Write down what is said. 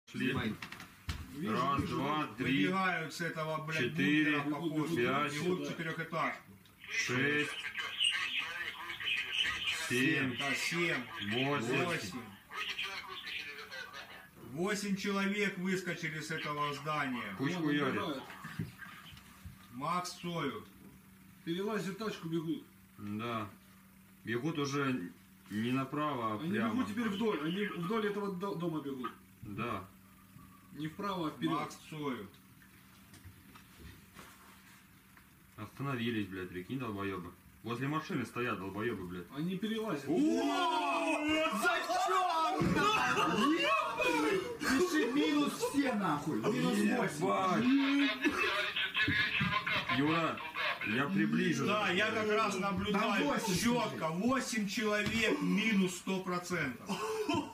Шли. Раз, два, три, Выбегают с этого, блядь, 4, бункера, походу. 5, Бегут в четырехэтажку. 6, 7, Да, 7, 8. 8. 8 человек выскочили с этого здания. Пушку ярит. Макс Солют. Перелазят тачку, бегут. Да. Бегут уже не направо, а Они прямо. бегут теперь вдоль. Они вдоль этого дома бегут. Да. Не вправо, а вперед. Макс Солют. Остановились, блядь, прикинь, долбоебы. Возле машины стоят долбоебы, блядь. Они перелазят. Пиши минус все нахуй. Минус 8. Ебать! Юра, я приближу. Да, я как раз Там наблюдаю 8 четко. 8 человек минус 100%.